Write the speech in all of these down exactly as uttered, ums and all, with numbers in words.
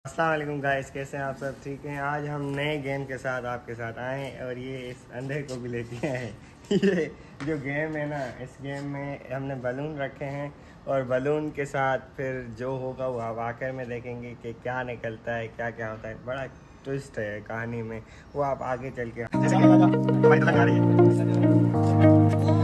अस्सलाम वालेकुम गाइस, कैसे हैं आप सब? ठीक हैं। आज हम नए गेम के साथ आपके साथ आए हैं और ये इस अंधे को भी लेके आए हैं। ये जो गेम है ना, इस गेम में हमने बलून रखे हैं और बलून के साथ फिर जो होगा वो आप आखिर में देखेंगे कि क्या निकलता है, क्या क्या होता है। बड़ा ट्विस्ट है कहानी में, वो आप आगे चल के जैसे कि हमारी तरफ आ रही है।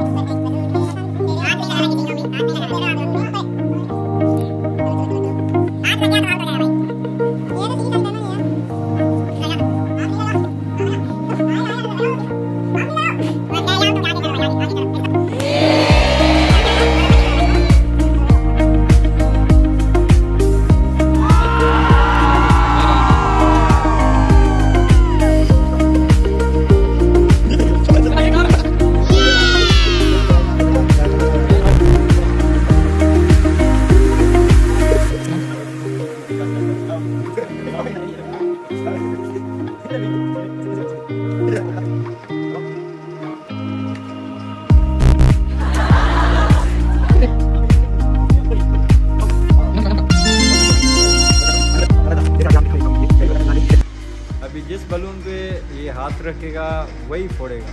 अभी जिस बलून पे ये हाथ रखेगा वही फोड़ेगा।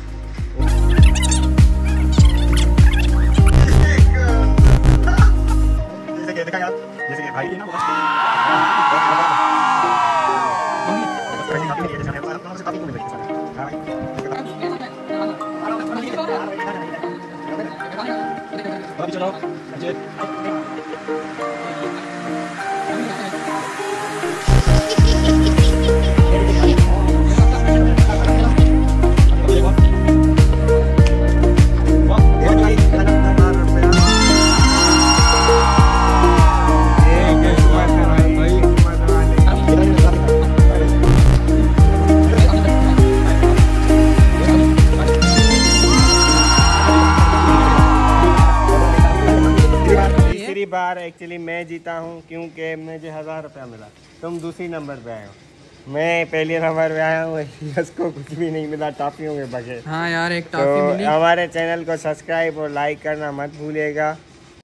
जैसे कि देखा यार, जैसे कि भाई ना बार एक्चुअली मैं जीता हूँ क्योंकि मुझे हज़ार रुपया मिला। तुम दूसरी नंबर पे आए हो, मैं पहले नंबर पे आया हूँ। इसको कुछ भी नहीं मिला टॉफियों के बगैर। हाँ यार, एक टॉफी तो मिली। हमारे चैनल को सब्सक्राइब और लाइक करना मत भूलिएगा।